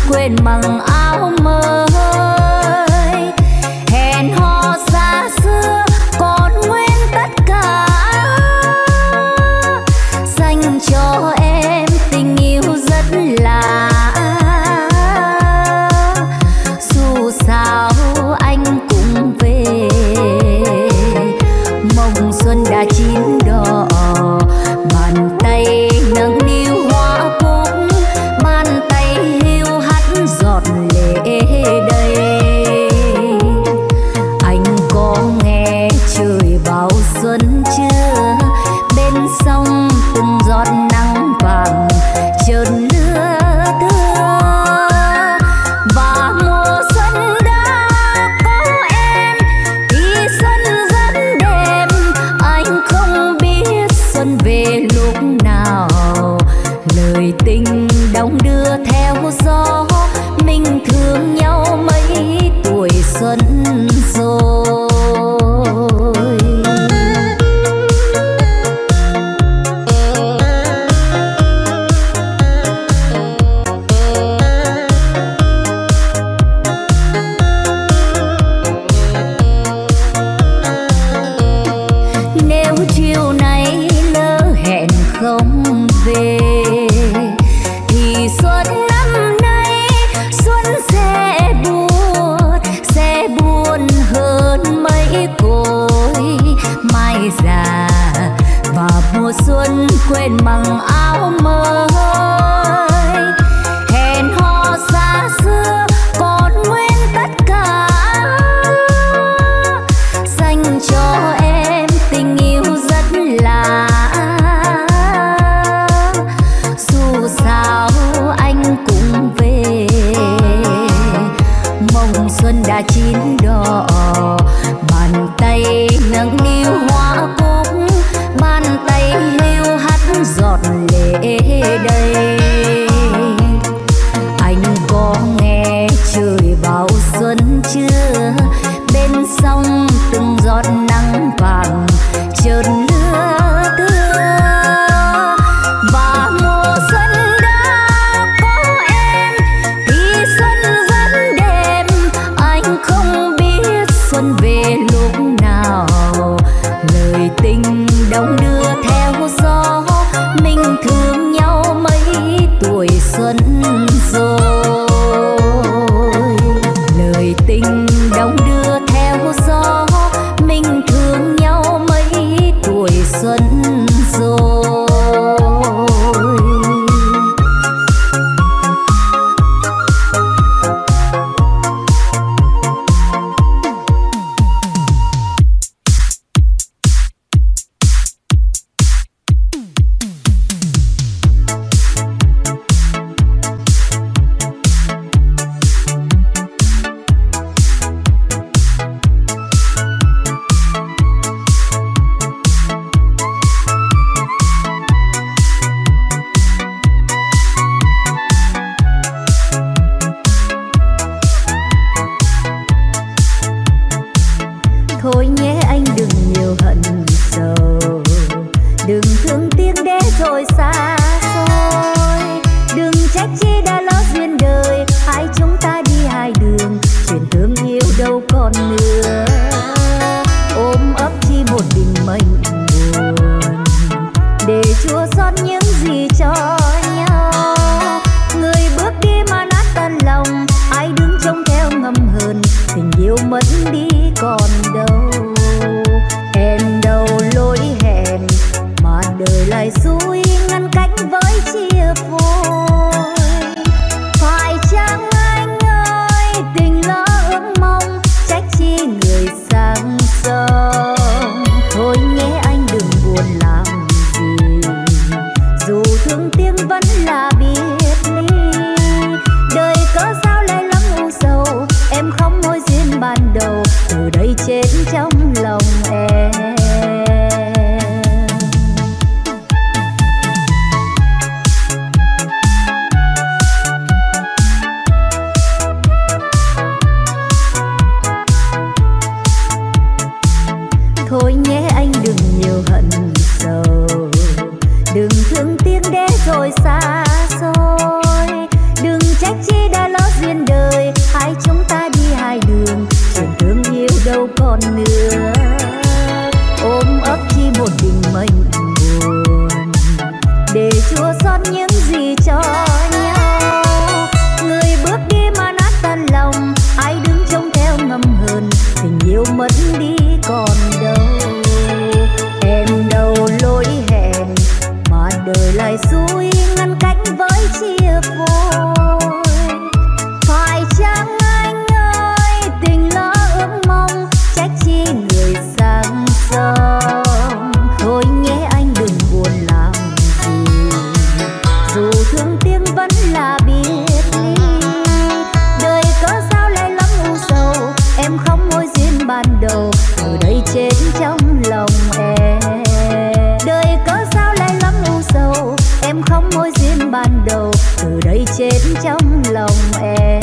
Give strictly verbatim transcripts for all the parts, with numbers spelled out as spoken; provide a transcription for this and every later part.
quên măng áo mới. Hẹn hò xa xưa còn nguyên tất cả, dành cho em tình yêu rất lạ. Dù sao anh cũng về, mộng xuân đã chín đỏ. Bàn tay nâng niu hoa cúc, bàn tay hiu hắt giọt lệ đầy. Anh có nghe trời bao xuân chưa? Bên sông từng giọt nắng vàng chợt lưa thưa. Và mùa xuân đã có em thì xuân rất đẹp. Anh không biết xuân về lúc nào, lời tình đong đưa theo gió. Mình thương nhau mấy tuổi xuân rồi. Nếu chiều nay lỡ hẹn không về thì xuân năm nay xuân sẽ buồn, sẽ buồn hơn mấy cội mai già. Và mùa xuân quên măng áo mới. Hẹn hò xa xưa còn nguyên tất cả, dành cho em tình yêu rất lạ. Dù sao anh cũng về, mộng xuân đã chín đỏ. Bàn tay nâng niu hoa cúc, bàn tay hiu hắt giọt lệ đầy. Anh có nghe trời bao xuân chưa? Bên sông từng giọt nắng vàng chợt lưa thưa. Và mùa xuân đã có em thì xuân rất đẹp. Anh không biết xuân về lúc nào, lời tình đong đưa theo gió. Mình thương nhau mấy tuổi xuân rồi. Lời tình đong đưa theo gió, mình thương nhau mấy tuổi xuân rồi. Thôi nhé anh đừng nhiều hận sầu, đừng thương tiếc để rồi xa xôi. Đừng trách chi đã lỡ duyên đời, hai chúng ta đi hai đường, chuyện thương yêu đâu còn nữa. Ôm ấp chi một tình mệnh buồn, để chua xót những gì cho nhau. Người bước đi mà nát tan lòng, ai đứng trông theo ngầm hờn. Tình yêu mất đi còn đâu, hẹn đầu lối hẹn mà đời lại xui ngăn cách với chia phôi. chia phôi. Phải chăng anh ơi tình lỡ ước mong, trách chi người sang sông. Thôi nhé anh đừng buồn làm gì, dù thương tiếc vẫn là biệt ly. Đời có sao lại lắm u sầu, em không mối duyên ban đầu, từ đây chết trong lòng em. Đời có sao lại lắm u sầu, em không mối duyên ban đầu, từ đây chết trong lòng em.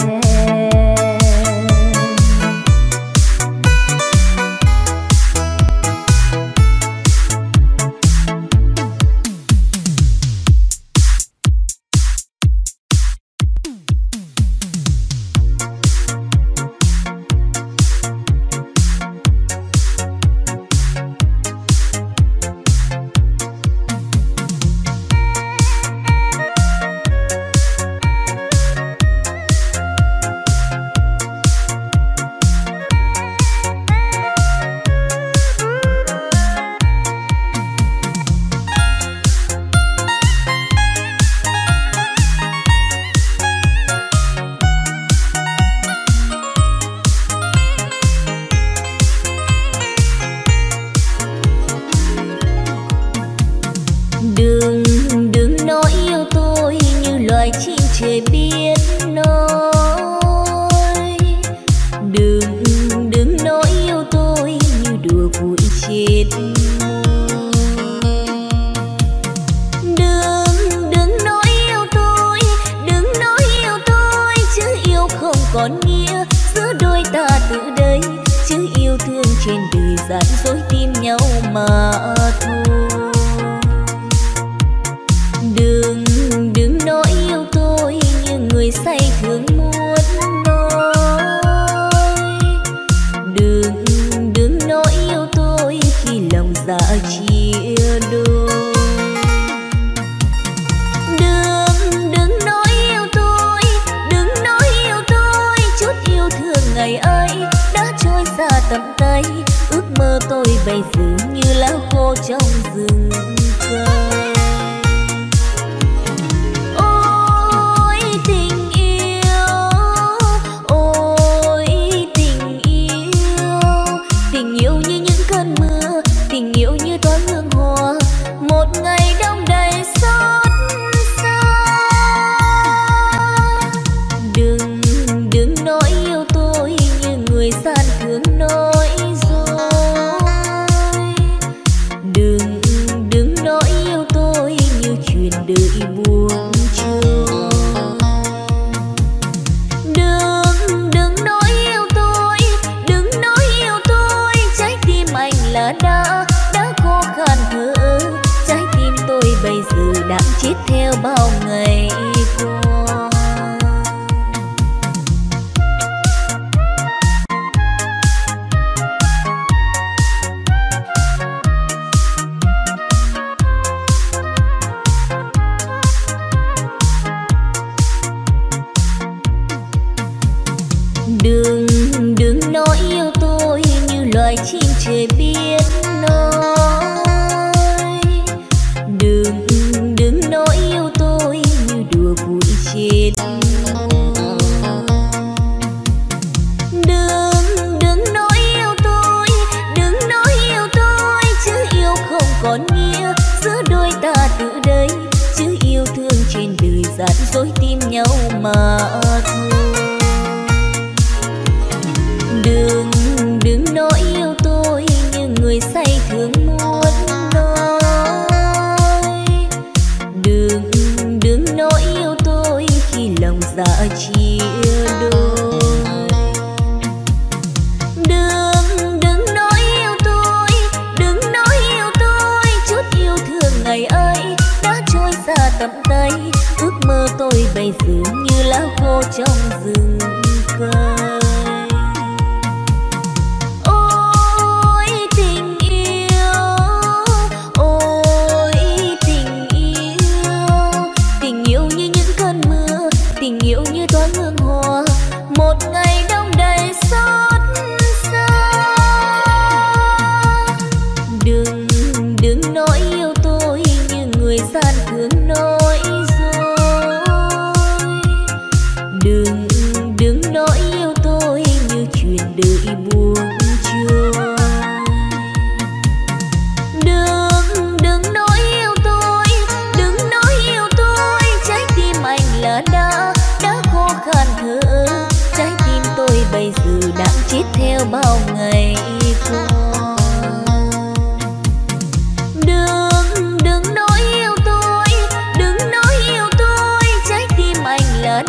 Đừng nói yêu tôi như người gian thương nói dối.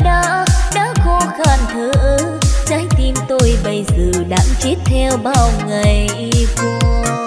đã đã khô khan thở, trái tim tôi bây giờ đang chết theo bao ngày qua.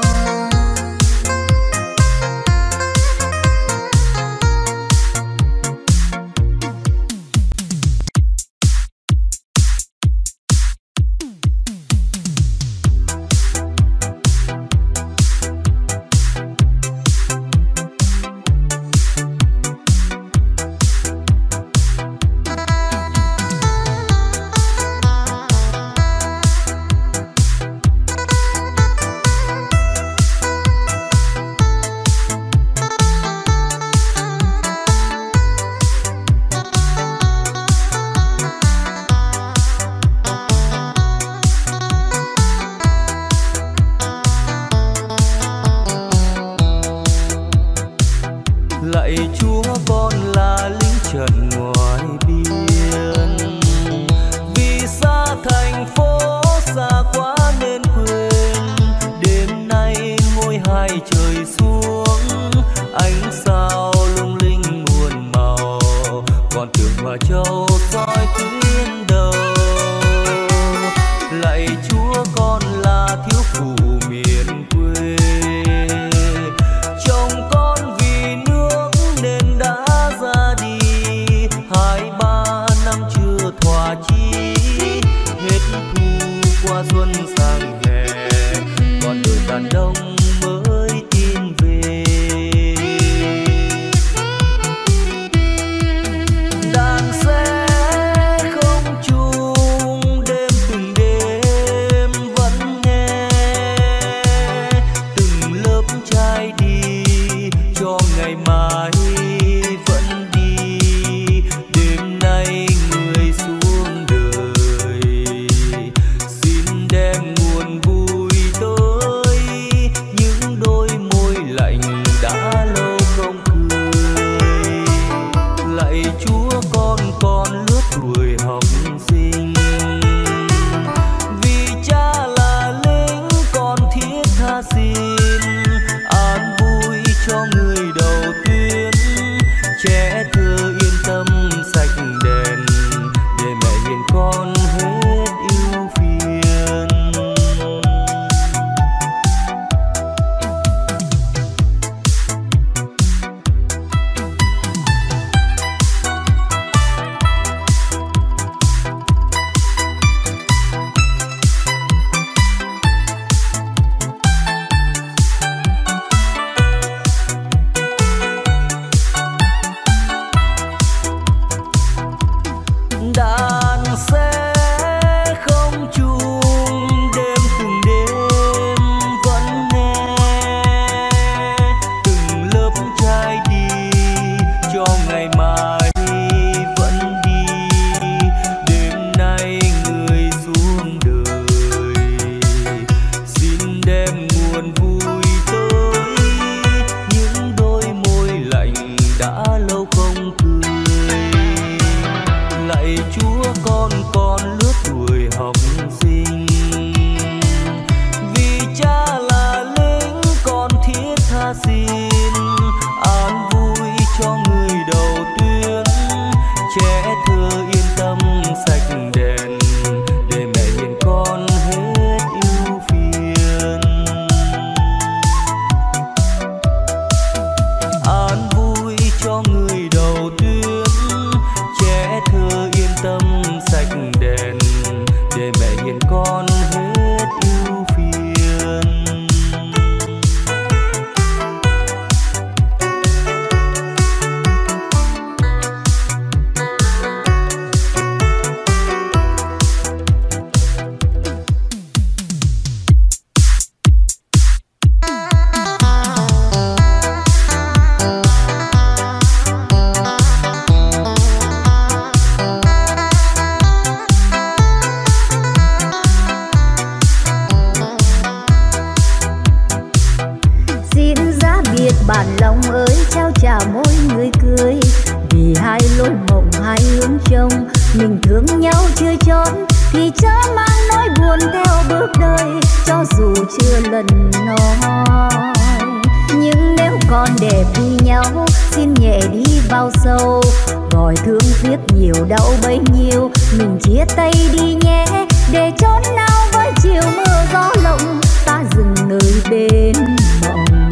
gọi thương tiếc nhiều đau bấy nhiêu. Mình chia tay đi nhé, để chốn nào với chiều mưa gió lộng, ta dừng nơi bên mộng.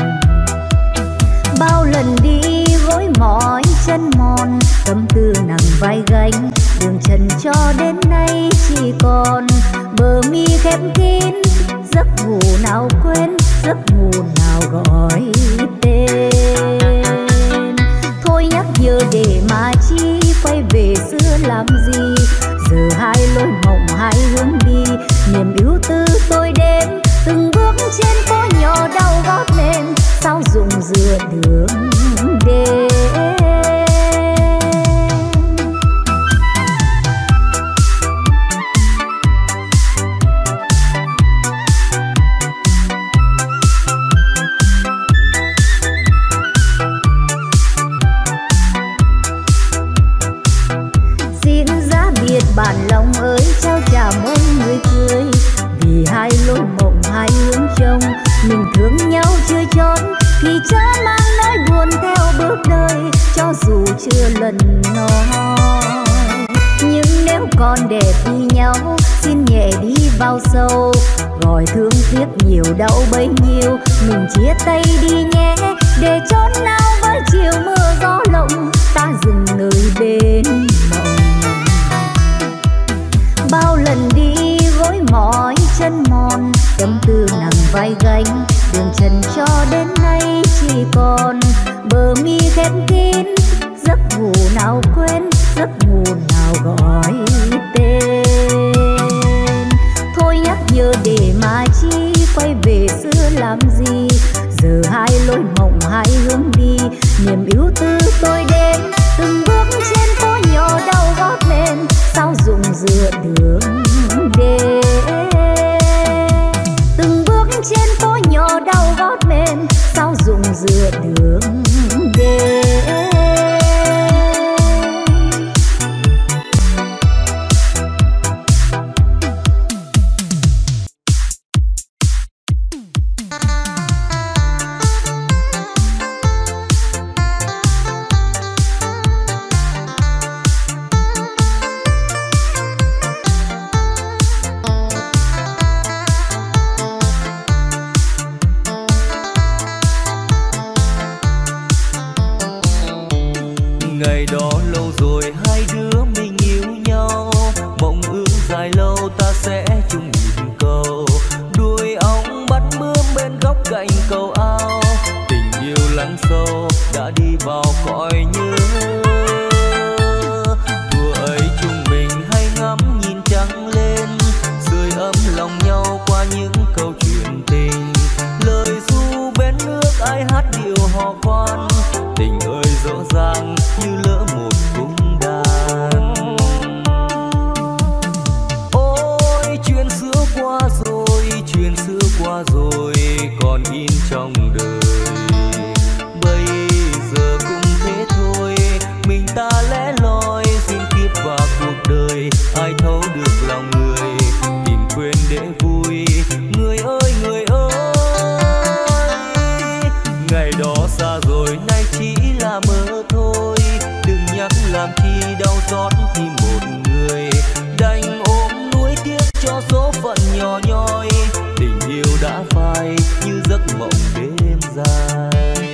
Bao lần đi gối mỏi chân mòn, tâm tư nặng vai gánh, đường trần cho đến nay chỉ còn bờ mi khép kín. Giấc ngủ nào quên, giấc ngủ nào gọi tên. Thôi nhắc nhớ để mà chi, quay về xưa làm gì. Giờ hai lối mộng hai hướng đi, niềm ưu tư tôi đêm. Từng bước trên phố nhỏ đau gót lên, sao dùng dựa đường đêm. Bản lòng ơi trao trả mong người cười, vì hai lối mộng hai hướng trông. Mình thương nhau chưa chót, thì chớ mang nỗi buồn theo bước đời, cho dù chưa lần nói. Nhưng nếu còn để vì nhau, xin nhẹ đi vào sâu, gọi thương tiếc nhiều đau bấy nhiêu. Mình chia tay đi nhé, để chốn nào với chiều mưa gió lộng, ta dừng nơi bên mộng. Bao lần đi gối mỏi chân mòn, tâm tư nặng vai gánh, đường trần cho đến nay chỉ còn bờ mi khép kín. Giấc ngủ nào quên, giấc ngủ nào gọi tên. Thôi nhắc nhớ để mà chi, quay về xưa làm gì. Giờ hai lối mộng hai hướng đi, niềm ưu tư tôi đêm. Từng bước trên phố nhỏ đau gót lên, sao dùng dựa đường đêm. Từng bước trên phố nhỏ đau gót lên, sao dùng dựa đường đêm. Ngày đó lâu rồi hai đứa mình yêu nhau, mộng ước dài lâu ta sẽ chung nhịp cầu. Đuôi ong bắt bướm bên góc cạnh cầu ao, tình yêu lắng sâu đã đi vào cõi nhớ. Thùa ấy chúng mình hay ngắm nhìn trăng lên, sưởi ấm lòng nhau qua những câu chuyện tình. Lời ru bên nước ai hát điệu hò khoan, tình ơi dỗ dàng như lỡ một cung đàn. Ôi chuyện xưa qua rồi, chuyện xưa qua rồi, còn in trong đời. Bây giờ cũng thế thôi, mình ta lẻ loi xin kiếp và cuộc đời. Ai thấu được lòng người, tìm quên để vui. Người ơi người ơi, ngày đó xa rồi nay chỉ là mơ thôi. Đừng nhắc làm chi đau xót khi một người đành ôm nuối tiếc cho số phận nhỏ nhoi. Tình yêu đã phai như giấc mộng đêm dài.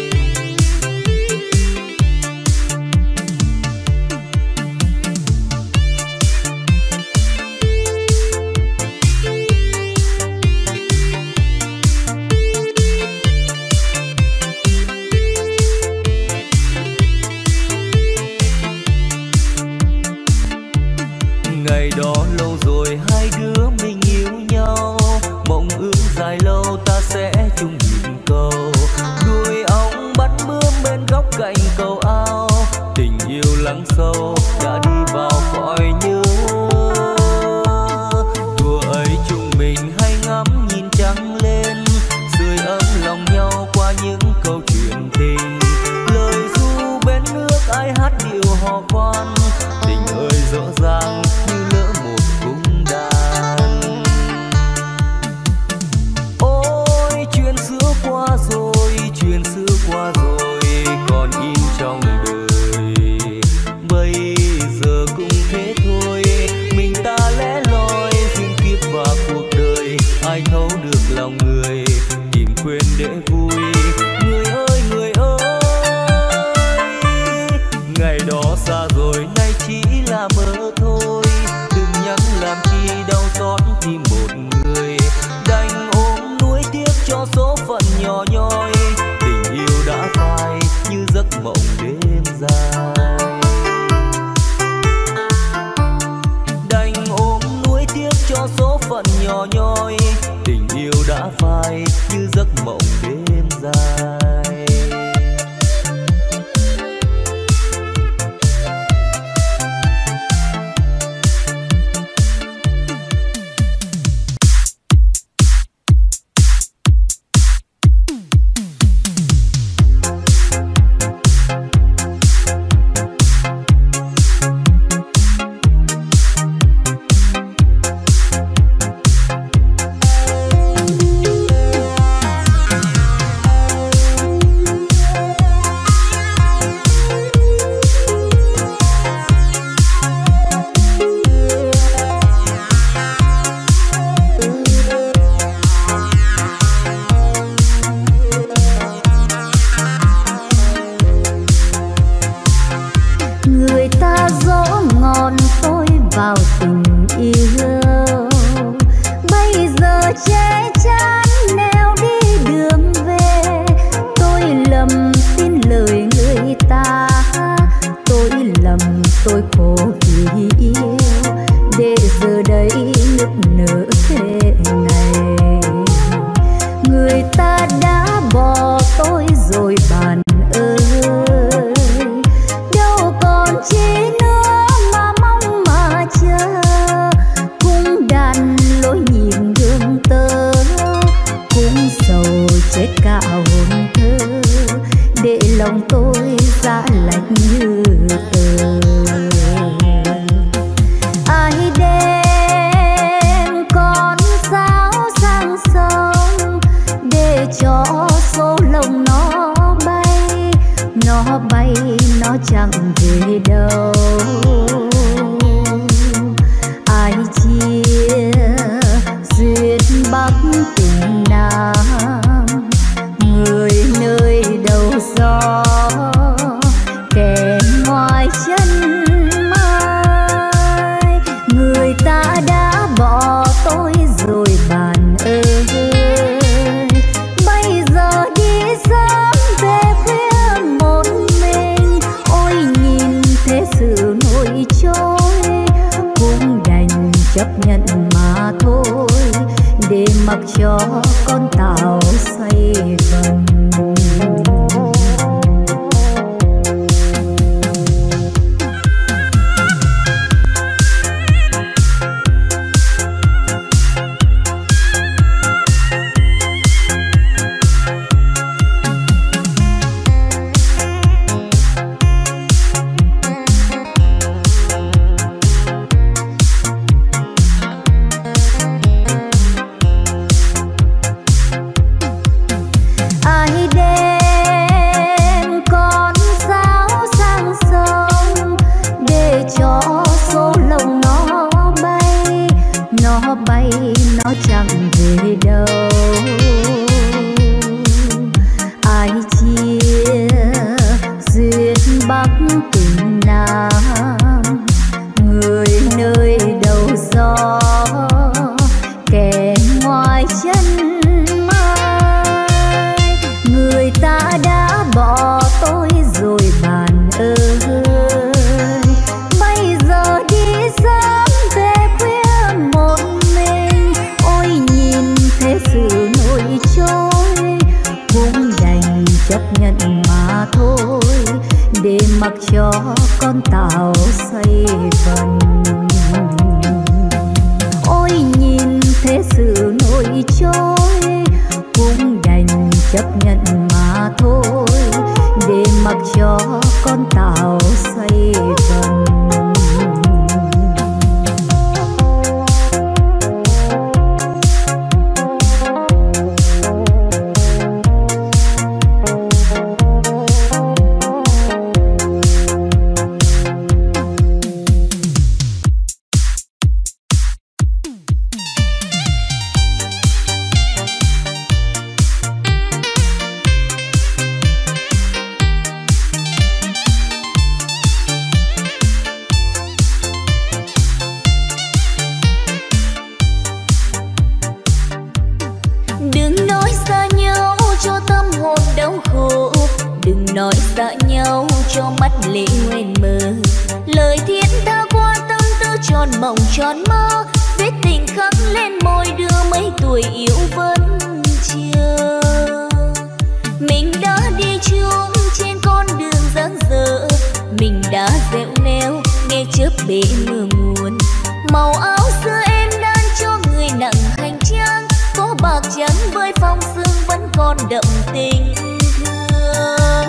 Ngày đó lâu rồi hai đứa mình yêu nhau, mộng ước dài lâu ta sẽ chung nhịp cầu. Đuôi ong bắt bướm bên góc cạnh cầu ao, tình yêu lắng sâu đã đi vào cõi nhớ. Thùa ấy chúng mình hay ngắm nhìn trăng lên, sưởi ấm lòng nhau qua những câu chuyện tình. Lời ru bên nước ai hát điệu hò khoan, tình ơi dỗ dàng như lỡ một cung đàn. Ôi chuyện xưa qua rồi, chuyện xưa qua rồi, còn in trong đời. mơ thôi, đừng nhắc làm chi đau xót tim một người, đành ôm nuối tiếc cho số phận nhỏ nhoi, tình yêu đã phai như giấc mộng đêm dài. Đành ôm nuối tiếc cho số phận nhỏ nhoi, tình yêu đã phai như giấc mộng đêm dài. cho mắt lệ nguyên mơ. Lời thiết tha qua tâm tư tròn mộng tròn mơ, vết tình khắc lên môi đưa mấy tuổi yêu vẫn chờ. Mình đã đi chung trên con đường dang dở, mình đã dẻo neo nghe chớp bể mưa nguồn. Màu áo xưa em đan cho người nặng hành trang, có bạc trắng với phong sương vẫn còn đậm tình thương.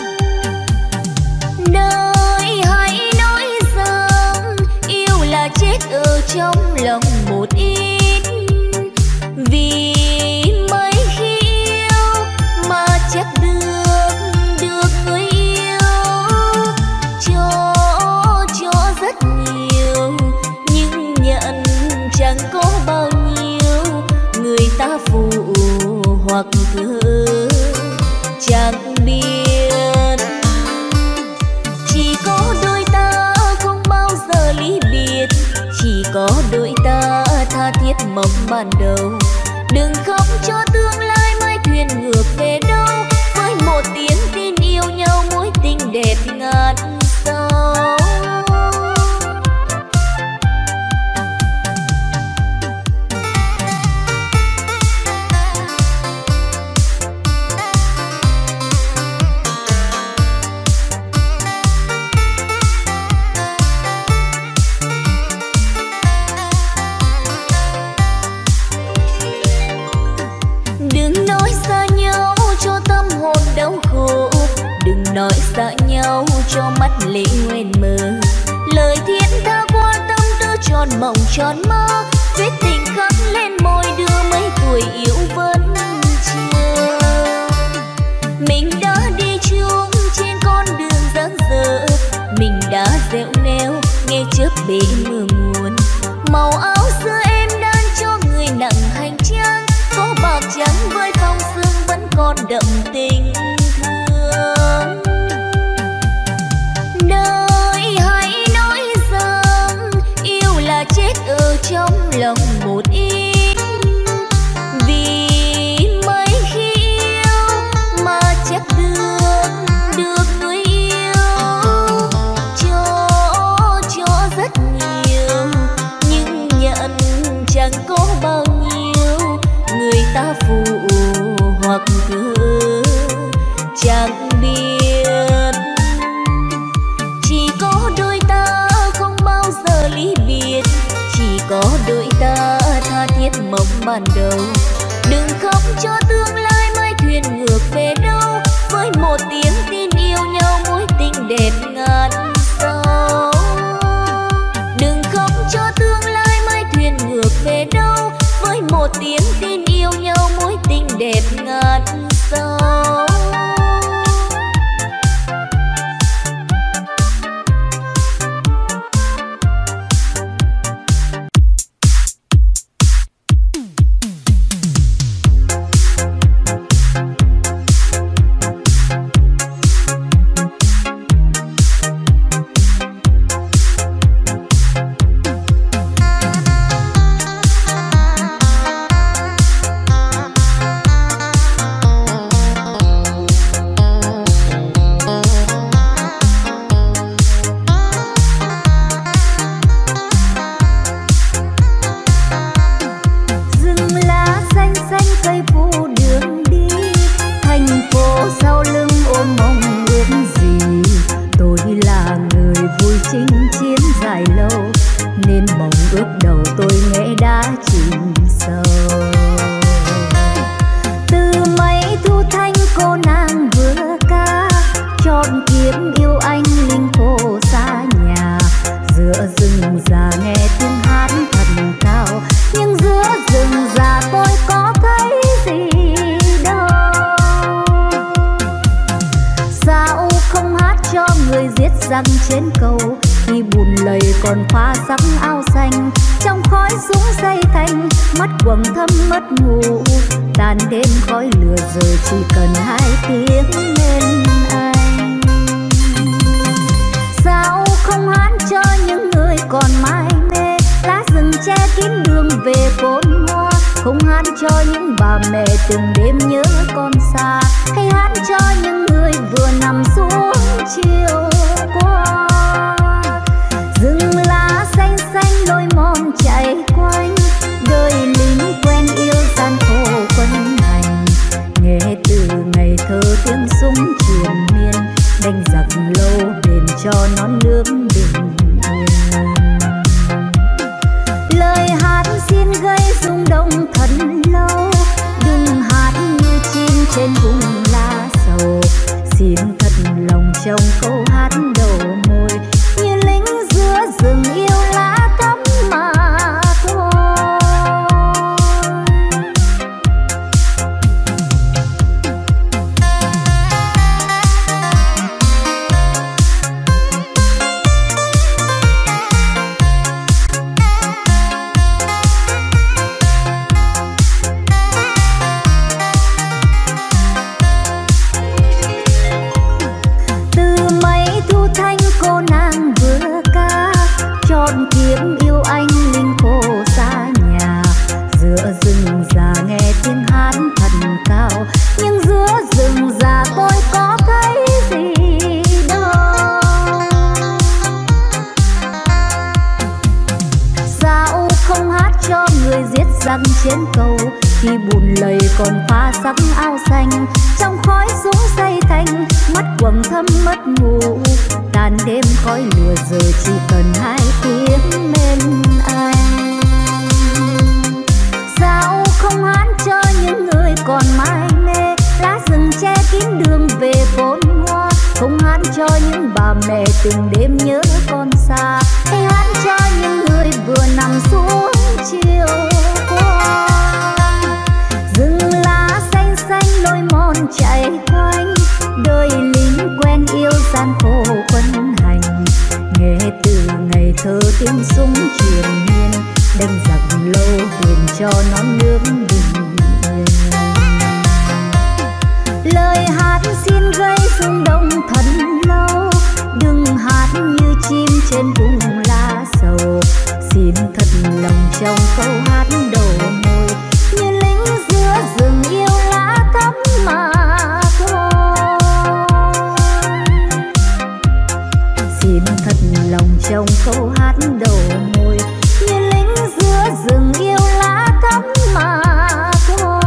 Đời hãy nói rằng yêu là chết ở trong lòng một ít, vì mấy khi yêu mà chắc được được người yêu cho cho rất nhiều, nhưng nhận chẳng có bao nhiêu. Người ta phụ hoặc thừa chẳng biết, chỉ có đôi ta không bao giờ ly biệt, chỉ có đôi ta tha thiết mộng ban đầu. Đừng khóc cho tương lai mai thuyền ngược về đâu, với một tiếng tin yêu nhau mối tình đẹp ngàn sao. Nói xa nhau cho mắt lệ nguyên mơ. Lời thiết tha qua tâm tư tròn mộng tròn mơ, vết tình khắc lên môi đưa mấy tuổi yêu vẫn chờ. Mình đã đi chung trên con đường dang dở, mình đã dẻo neo nghe chớp bể mưa nguồn. Màu áo xưa em đan cho người nặng hành trang, có bạc trắng với phong sương vẫn còn đậm tình thương. Đời hãy nói rằng yêu là chết ở trong lòng một ít, vì mấy khi yêu mà chắc được được người yêu cho cho rất nhiều, nhưng nhận chẳng có bao nhiêu. Người ta phụ hoặc thừa chẳng biết, chỉ có đôi ta không bao giờ ly biệt, chỉ có đôi ta tha thiết mộng ban đầu. Đừng khóc cho tương lai mai thuyền ngược về đâu, với một tiếng tin yêu nhau mối tình đẹp ngàn sao. Đừng khóc cho tương lai mai thuyền ngược về đâu, với một tiếng tin yêu nhau mối tình đẹp ngàn sao. răng trên cầu khi bùn lầy còn pha sắc áo xanh trong khói súng dây thanh mắt quầng thâm mất ngủ tàn đêm khói lửa giờ chỉ cần hai tiếng nên anh sao không hát cho những người còn mải mê lá rừng che kín đường về cồn hoa không hát cho những bà mẹ từng đêm nhớ con xa, hay hát cho những người vừa nằm xuống chiều qua. Rừng lá xanh xanh lối mòn chạy quanh, đời lính quen yêu gian khổ quân hành. Nghe từ ngày thơ tiếng súng triền miên, đánh giặc lâu đền cho non nước bình yên. Lời hát xin gây rung động thật lâu, đừng hát như chim trên vùng lá sầu. Xin thật lòng trong câu hát đầu môi, như lính giữa rừng yêu lá thắm mà thôi. Kiếm yêu anh linh cô xa nhà, giữa rừng già nghe tiếng hát thật cao, nhưng giữa rừng già tôi có thấy gì đâu. Sao không hát cho người giết giặc trên cầu, khi buồn lầy còn pha sắc áo xanh, trong khói súng xây thành mắt quầng thâm mất ngủ. Tàn đêm khói lửa giờ chỉ cần hai tiếng bên anh. Sao không hát cho những người còn mải mê, lá rừng che kín đường về vốn hoa. Không hát cho những bà mẹ từng đêm nhớ con xa, hay hát cho những người vừa nằm xuống chiều qua. Rừng lá xanh xanh lối mòn chạy quanh, đời lính quen yêu gian khổ quân hành. Nghe từ ngày thơ tiếng súng triền miên, đánh giặc lâu đền cho non nước bình yên. Lời hát xin gây rung động thật lâu, đừng hát như chim trên vùng lá sầu. Xin thật lòng trong câu hát đầu môi, như lính giữa rừng yêu lá thắm mà thôi. Xin thật lòng trong câu hát đầu môi, như lính giữa rừng yêu lá thắm mà thôi.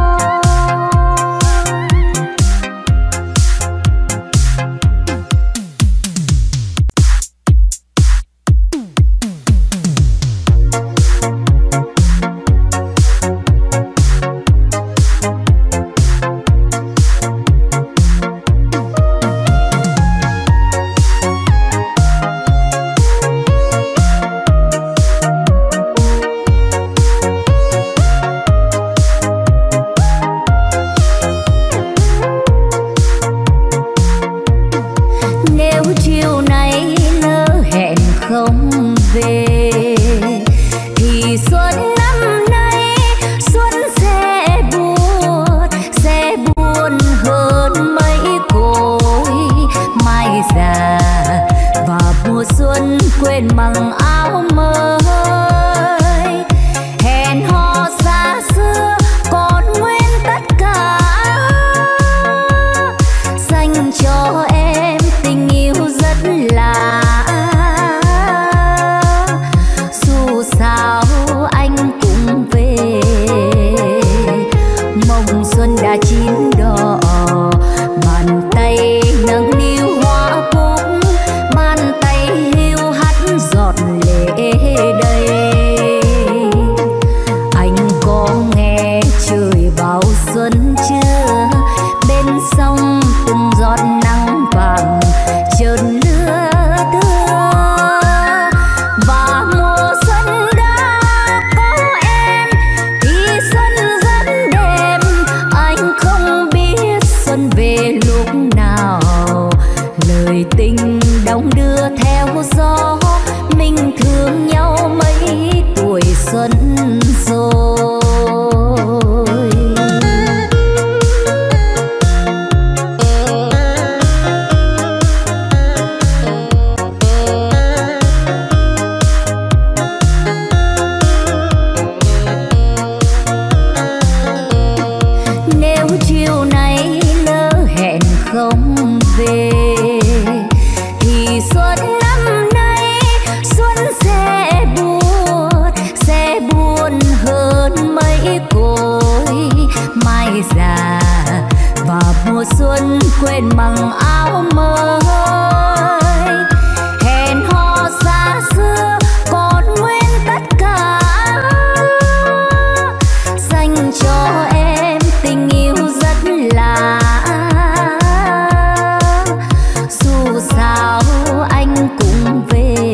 lên bằng áo mới. Hẹn hò xa xưa còn nguyên tất cả, dành cho em tình yêu rất lạ. Dù sao anh cũng về,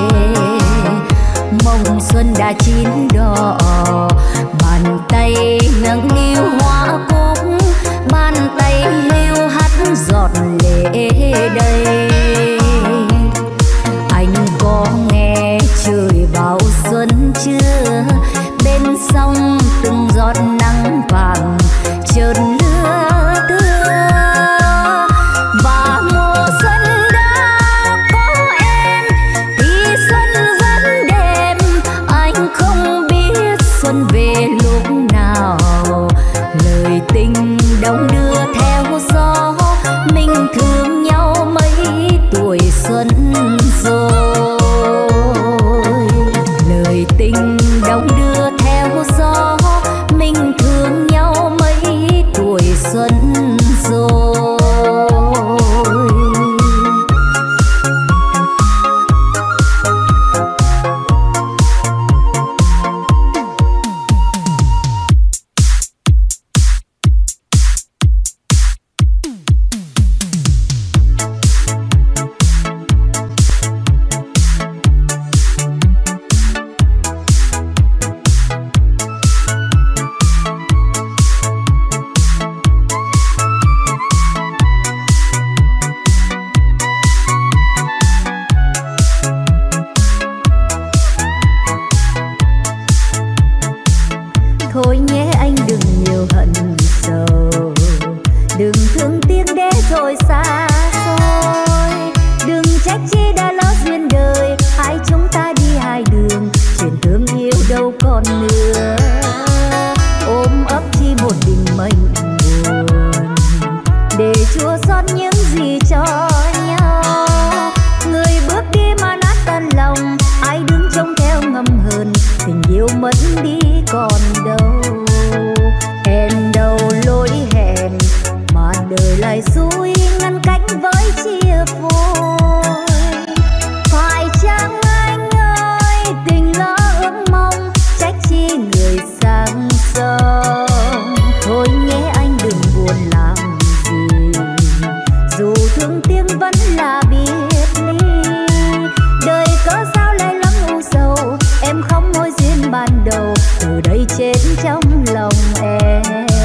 mộng xuân đã chín đỏ. Bàn tay nâng niu hoa cúc, bàn tay hiu hắt giọt lệ đầy. Anh có nghe trời vào xuân chưa? Bên sông từng giọt nắng vàng chợt lưa thưa. Và mùa xuân đã có em thì xuân vẫn đêm. Anh không biết xuân về lúc nào, lời tình đong đưa theo gió. Mình thương nhau mấy tuổi xuân rồi, lời tình đong đưa theo gió. Mình thương nhau mấy tuổi xuân rồi. Thôi nhé anh đừng nhiều hận sầu, đừng thương tiếc để rồi xa xôi. Đừng trách chi đã lỡ duyên đời, hai chúng ta đi hai đường, chuyện thương yêu đâu còn nữa. Ôm ấp chi một tình mệnh buồn, để chua xót những gì cho nhau. Người bước đi mà nát tan lòng, ai đứng trông theo ngầm hờn. Tình yêu mất đi còn đâu, hẹn đầu lối hẹn mà đời lại xui ngăn cách với chia phôi. Phải chăng anh ơi tình lỡ ước mong, trách chi người sang sông. Thôi nhé anh đừng buồn làm gì, dù thương tiếng vẫn là biệt ly. Đời cớ sao lại lắm u sầu, em không mối duyên ban đầu, từ đây chết trong lòng em.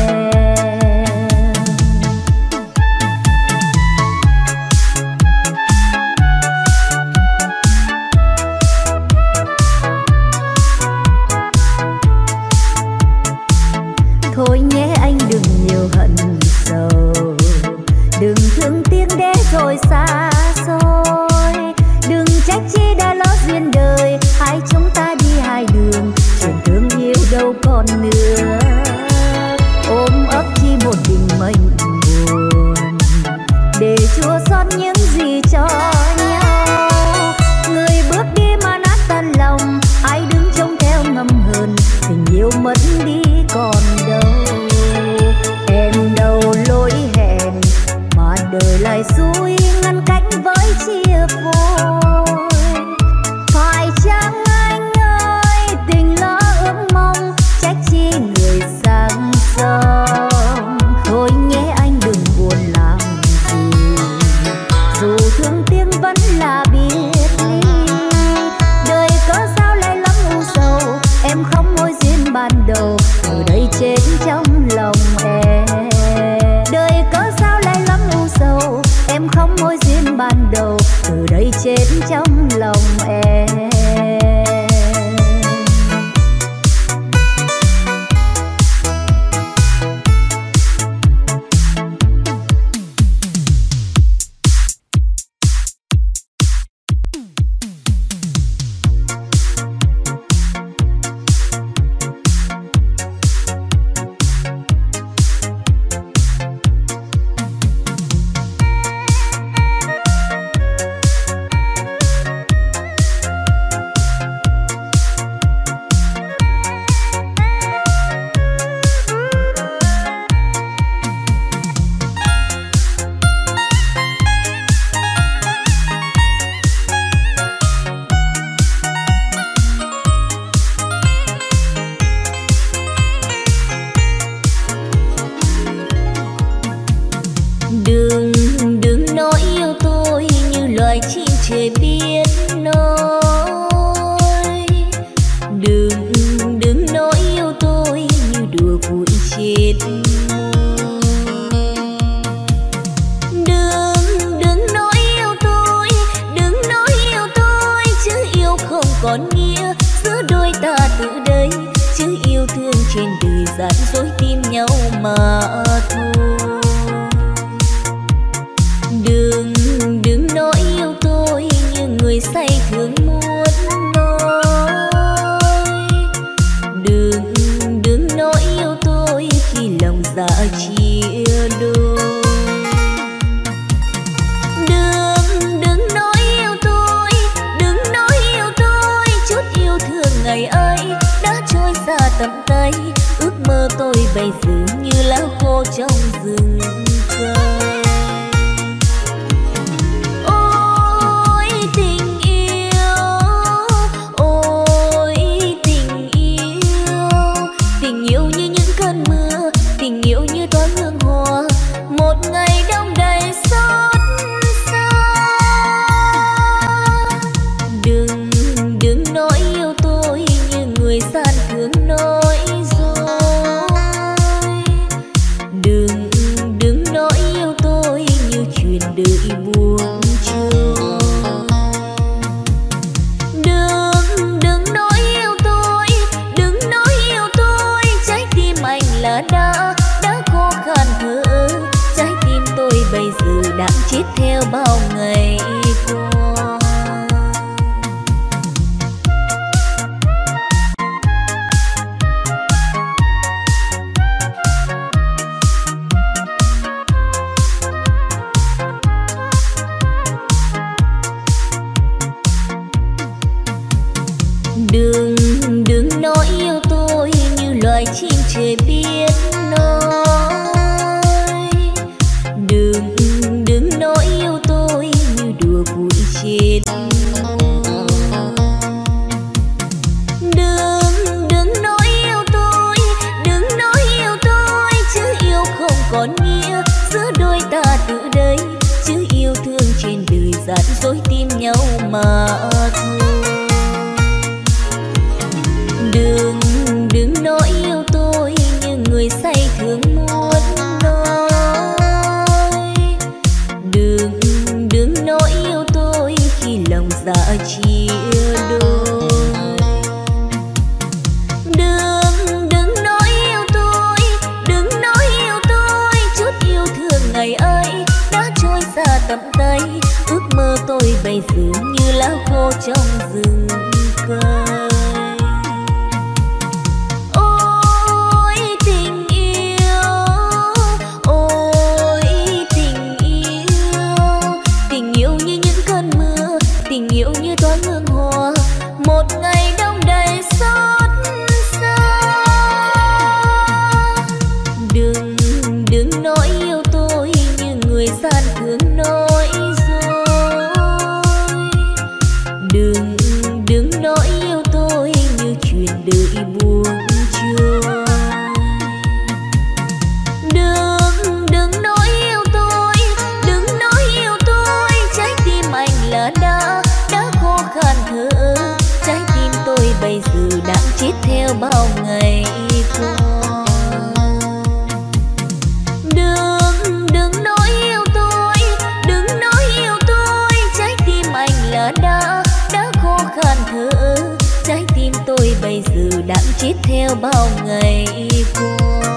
Thôi nhé anh đừng nhiều hận sầu, đừng thương tiếc để rồi xa xôi. Đừng trách chi đã lỡ duyên đời, hai chúng ta đi hai đường, chuyện thương yêu đâu còn nữa. Ôm ấp chi một tình mệnh buồn, để chua xót những gì cho nhau. Người bước đi mà nát tan lòng, ai đứng trông theo ngầm hờn. Tình yêu mất đi còn đâu, hẹn đầu lối hẹn mà đời lại xui ngăn cách với chia phôi. Phải chăng anh ơi tình lỡ ước mong, trách chi người sang sông. Thôi nhé anh đừng buồn làm gì, dù thương tiếng vẫn là biệt ly. Đời cớ sao lại lắm u sầu, em không mối duyên ban đầu, từ đây chết trên đời gian dối tìm nhau mà thôi. Đừng, đừng nói yêu tôi như người say thường muốn nói. Đừng, đừng nói yêu tôi khi lòng dạ chia đôi. Đừng, đừng nói yêu tôi, đừng nói yêu tôi, chút yêu thương ngày ấy đã trôi xa tầm tay. Ước mơ tôi bây giờ như lá khô trong rừng cây. Ôi tình yêu, ôi tình yêu, tình yêu như những cơn mưa, tình yêu như toán hương hoa, một ngày đông đầy xót xa. Đừng, đừng nói yêu tôi như người gian thường nói dối. Đừng, đừng nói yêu tôi như chuyện đời buồn trôi. Đừng, đừng nói yêu tôi, đừng nói yêu tôi, trái tim anh là đã, đã khô khan thở ơ. Trái tim tôi bây giờ đã chết theo bao ngày qua. Đừng, đừng nói yêu tôi như loài chim trời biết nói. Đừng, đừng nói yêu tôi như đùa vui trên môi. Đừng, đừng nói yêu tôi, đừng nói yêu tôi, chứ yêu không còn nghĩa giữa đôi ta từ đây. Chứ yêu thương trên đời gian dối tìm nhau mà thôi. Đừng, đừng nói yêu tôi như người say thường muốn nói. Đừng, đừng nói yêu tôi khi lòng dạ chia đôi. Đừng, đừng nói yêu tôi, đừng nói yêu tôi, chút yêu thương ngày ấy đã trôi xa tầm tay. Ước mơ tôi bây giờ như lá khô trong rừng cây. Tình yêu như toán hương hoa, một ngày đông đầy xót xa. Đừng, đừng nói yêu tôi như người gian thường nói dối. Đừng, đừng nói yêu tôi như chuyện đời buồn trôi. Đừng, đừng nói yêu tôi, đừng nói yêu tôi, trái tim anh là đã, đã khô khan thở ơ. Trái tim tôi bây giờ đã chết theo bao ngày qua. Đừng, đừng nói yêu tôi, đừng nói yêu tôi, trái tim anh là đã, đã khô khan thở ơ. Trái tim tôi bây giờ đã chết theo bao ngày qua.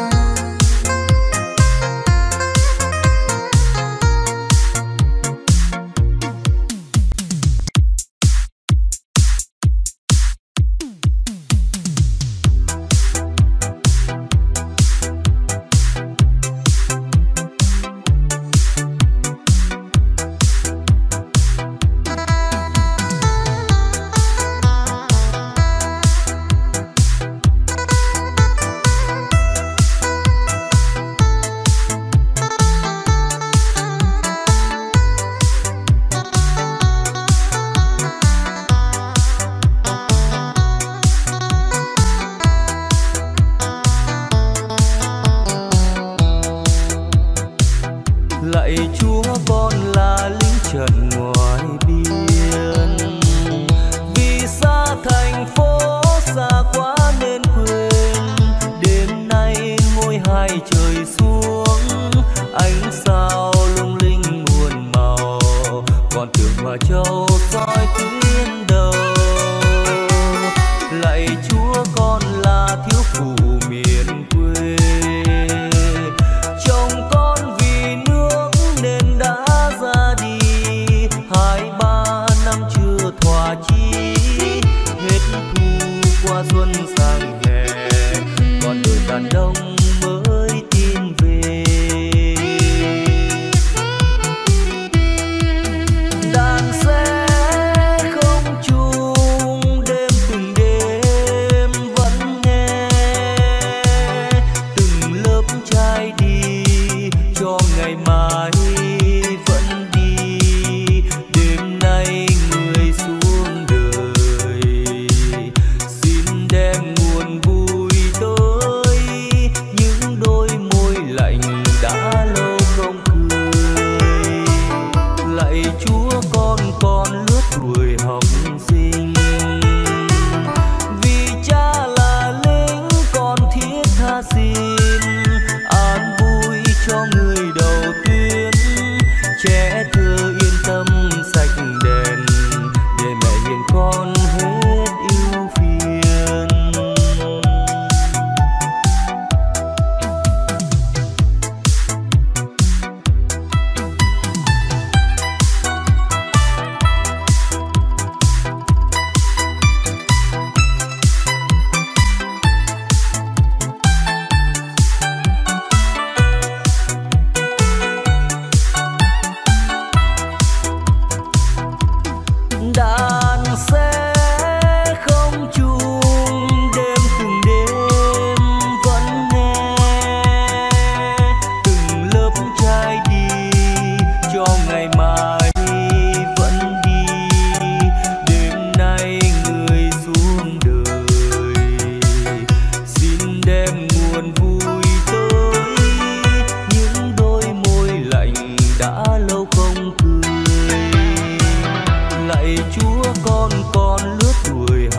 Lạy Chúa, con là lính trận ngoài biên, vì xa thành phố xa quá nên quên. Đêm nay ngôi hai trời xuống, ánh sao lung linh muôn màu, còn tưởng mà châu soi tuyến đầu. Lạy Chúa, con là thiếu phụ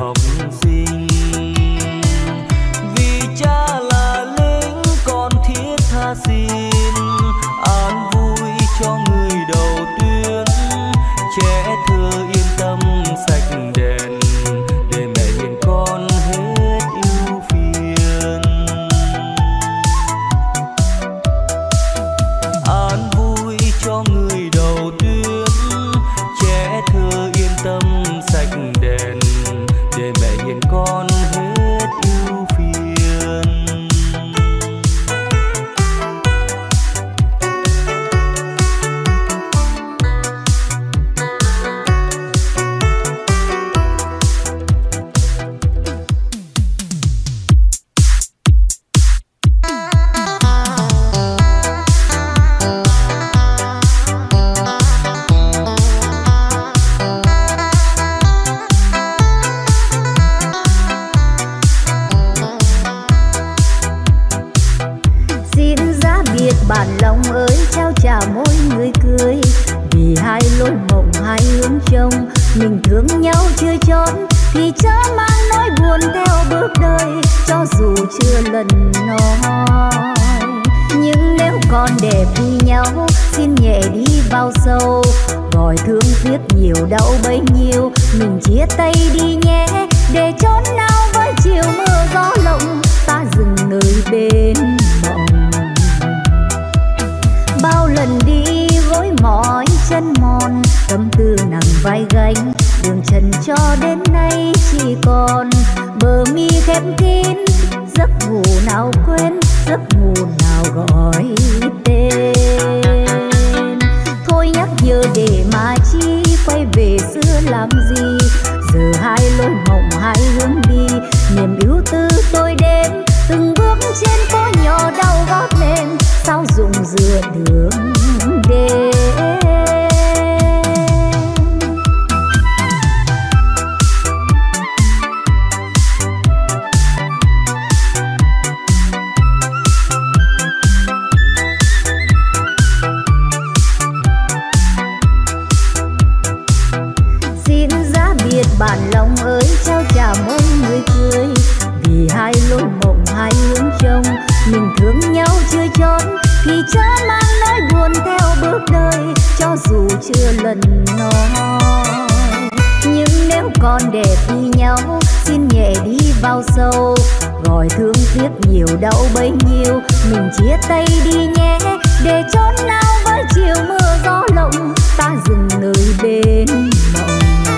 học sinh. Vì cha là lính con thiết tha xin an vui cho người đầu tuyến, trẻ thơ yên tâm sạch đèn để mẹ hiền con hết ưu phiền. An vui cho người đầu tuyến, trẻ thơ yên tâm sạch đèn để mẹ hiền con hết ưu phiền. Bản lòng ơi trao trả mỗi người cười, vì hai lối mộng hai hướng trông, mình thương nhau chưa chót thì chớ mang nỗi buồn theo bước đời, cho dù chưa lần nói. Nhưng nếu còn để vì nhau xin nhẹ đi vào sâu, gọi thương tiếc nhiều đau bấy nhiêu, mình chia tay đi nhé để chốn nào với chiều mưa gió lộng, ta dừng nơi bên mộng. Bao lần đi gối mỏi chân mòn, tâm tư nặng vai gánh, đường trần cho đến nay chỉ còn bờ mi khép kín, giấc ngủ nào quên, giấc ngủ nào gọi tên. Thôi nhắc nhớ để mà chi, quay về xưa làm gì, giờ hai lối mộng hai hướng đi, niềm ưu tư tôi đến từng bước trên phố nhỏ đau gót lên, sao dùng dựa đường đêm. Xin giá biệt bản lòng ơi trao trả mỗi người cười, vì hai lối mộng hai hướng trông, mình thương nhau chưa chót thì chớ mang nỗi buồn theo bước đời, cho dù chưa lần nói. Nhưng nếu còn để vì nhau xin nhẹ đi vào sâu, gọi thương tiếc nhiều đau bấy nhiêu, mình chia tay đi nhé để chốn nào với chiều mưa gió lộng, ta dừng nơi bên mộng.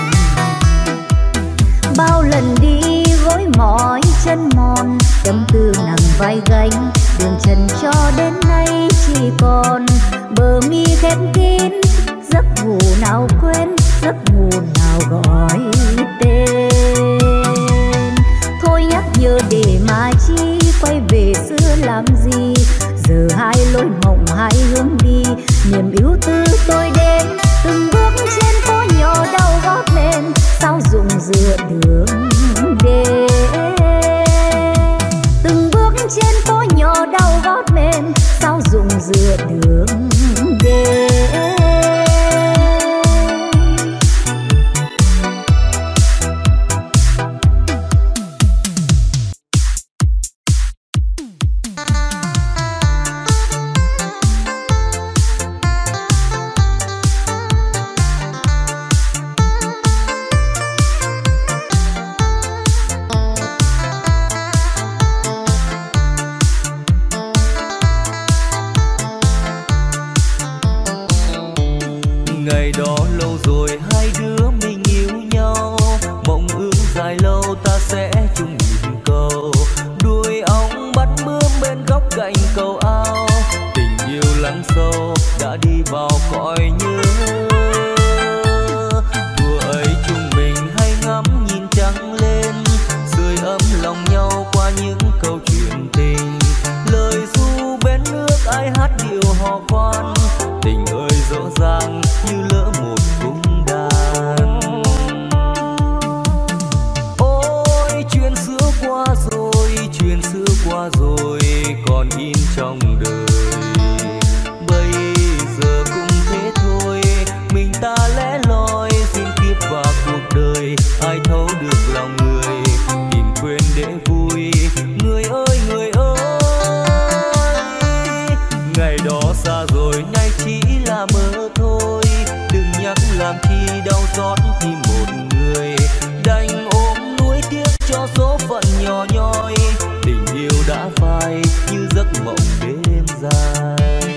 Bao lần đi gối mỏi chân mòn, tâm tư nặng vai gánh, đường trần cho đến nay chỉ còn bờ mi khép kín, giấc ngủ nào quên, giấc ngủ nào gọi tên. Thôi nhắc nhớ để mà chi, quay về xưa làm gì, giờ hai lối mộng hai hướng đi, niềm ưu tư tôi đến từng bước trên phố nhỏ đau gót lên, sao dùng dựa đường đêm. Từng bước trên phố nhỏ đau gót lên, sao dùng dựa đường đêm. Ngày đó lâu rồi hai đứa mình yêu nhau, mộng ước dài lâu ta sẽ chung nhịp cầu, đuôi ong bắt bướm bên góc cạnh cầu ao, tình yêu lắng sâu đã đi vào cõi nhớ. Thua ấy chúng mình hay ngắm nhìn trăng lên, sưởi ấm lòng nhau qua những câu chuyện tình, lời ru bên nước ai hát điệu hò khoan, tình ơi dỗ dàng như lỡ một cung đàn. Ôi chuyện xưa qua rồi, chuyện xưa qua rồi còn in trong đời, bây giờ cũng thế thôi, mình ta lẻ loi xin kiếp và cuộc đời, ai thấu được lòng người. cho số phận nhỏ nhoi, tình yêu đã phai như giấc mộng đêm dài.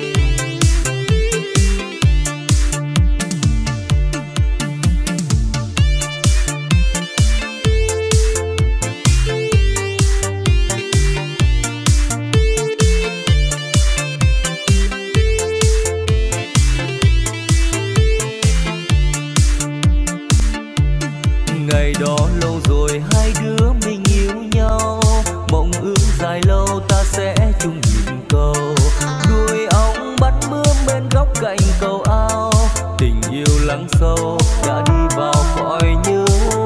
Ngày đó lâu rồi hai đứa mình yêu nhau, mộng ước dài lâu ta sẽ chung nhịp cầu. Đuôi ong bắt bướm bên góc cạnh cầu ao, tình yêu lắng sâu đã đi vào cõi nhớ.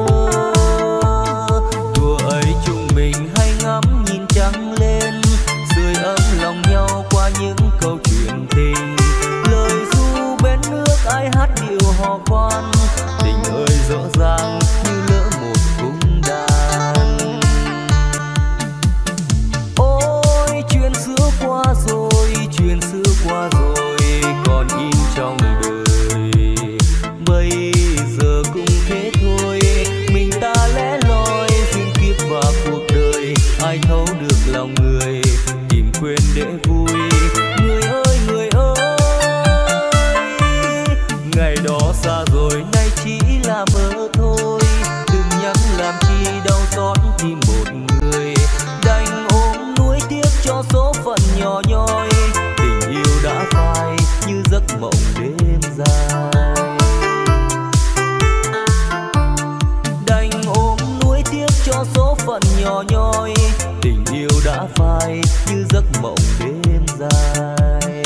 Đùa ấy chúng mình hay ngắm nhìn trăng lên, sưởi ấm lòng nhau qua những câu chuyện tình. Lời ru bên nước ai hát điệu hò khoan, tình ơi dở dàng như lỡ một cung đàn. Ôi chuyện xưa qua rồi, chuyện xưa qua rồi còn in trong đời. Bây giờ cũng thế thôi, mình ta lẻ loi duyên kiếp và cuộc đời. Ai thấu được lòng người, tìm quên để vui. Người ơi người ơi, ngày đó xa rồi nay chỉ là mơ thôi. Đừng nhắc làm chi đau xót tim một người, đành ôm nuối tiếc cho số phận nhỏ nhoi. Tình yêu đã phai như giấc mộng đêm dài, đành ôm nuối tiếc cho số phận nhỏ nhoi. Tình yêu đã phai như giấc mộng đêm dài.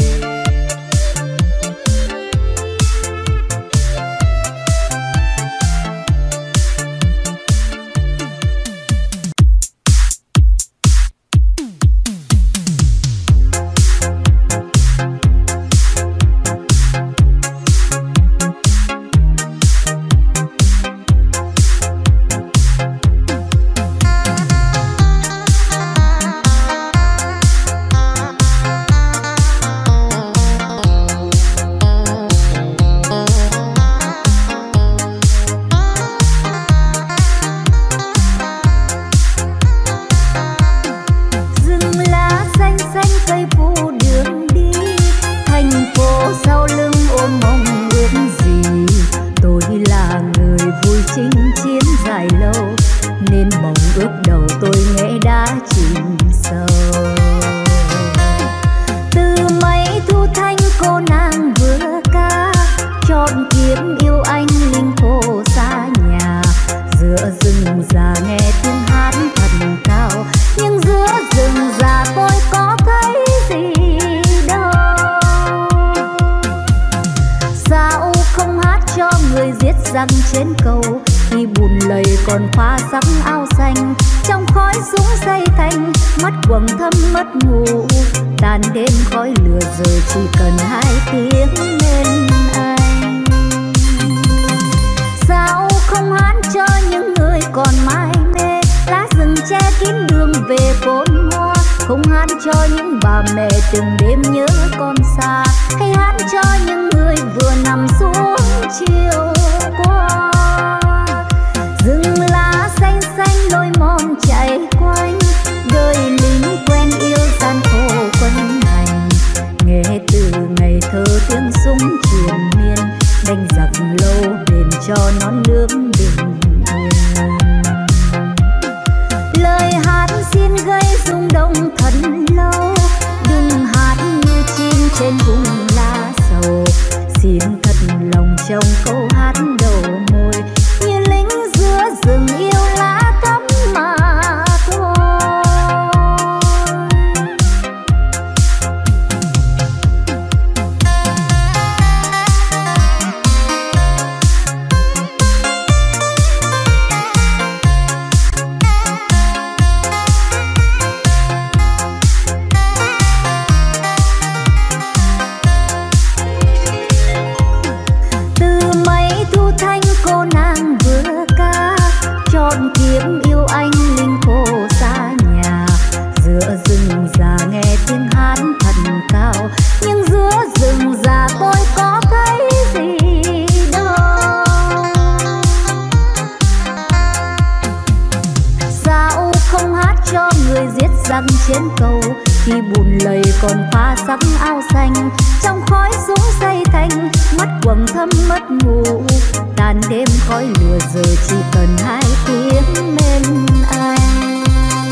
không hát cho người giết giặc trên cầu, khi bùn lầy còn pha sắc áo xanh. Trong khói súng xây thành, mắt quầng thâm mất ngủ. Tàn đêm khói lửa giờ chỉ cần hai tiếng bên anh.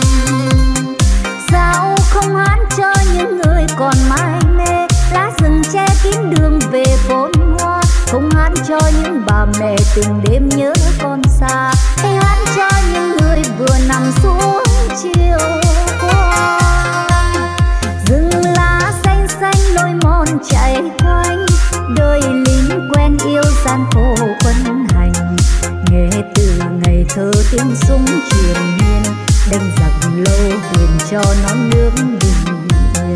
Sao không hát cho những người còn mải mê, lá rừng che kín đường về vốn hoa. Không hát cho những bà mẹ từng đêm nhớ con xa, hay hát cho những người vừa nằm xuống chiều qua. Rừng lá xanh xanh lối mòn chạy quanh, đời lính quen yêu gian khổ quân hành. Nghe từ ngày thơ tiếng súng triền miên, đánh giặc lâu huyền cho non nước bình yên.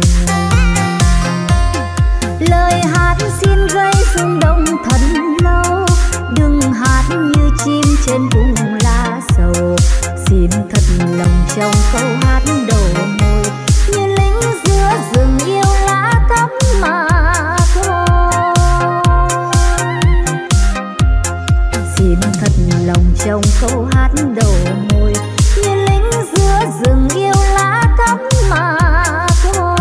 Lời hát xin gây rung động thật lâu, đừng hát như chim trên vùng lá sầu. Xin thật lòng trong câu hát đầu môi, như lính giữa rừng yêu lá thắm mà thôi. Xin thật lòng trong câu hát đầu môi, như lính giữa rừng yêu lá thắm mà thôi.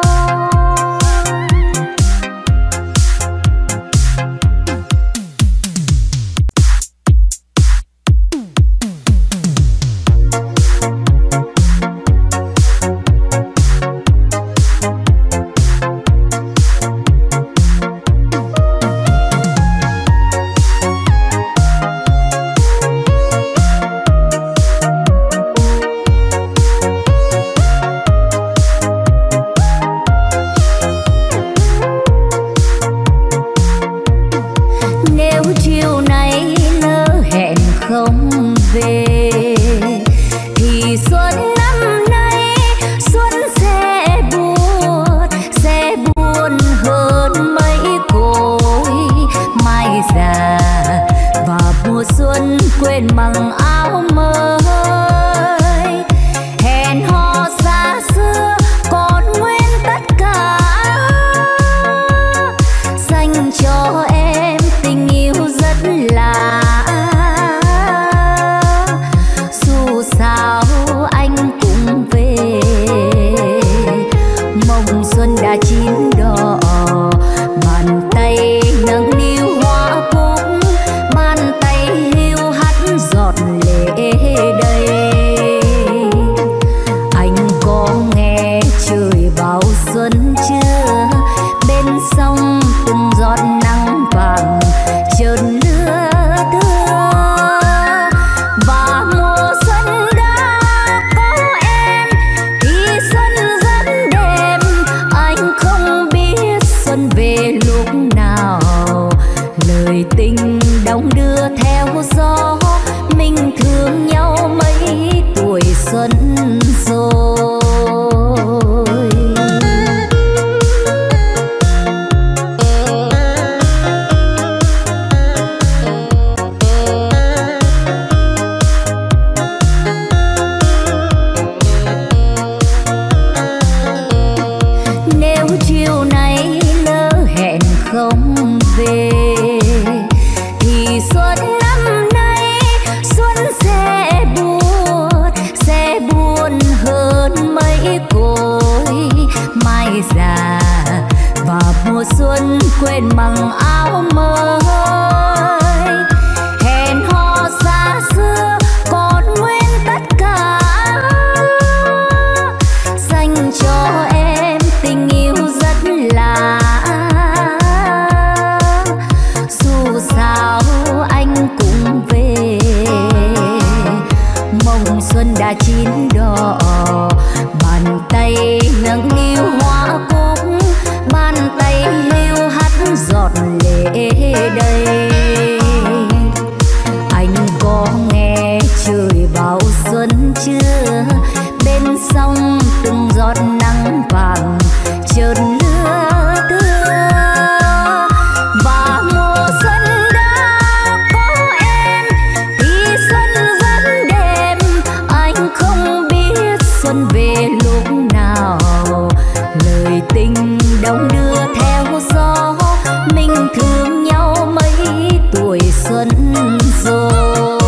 đông đưa theo gió, mình thương nhau mấy tuổi xuân rồi.